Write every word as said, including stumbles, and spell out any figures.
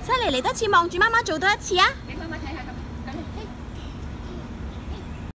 犀利嚟多次，望住媽媽做多一次啊！ 俾媽媽睇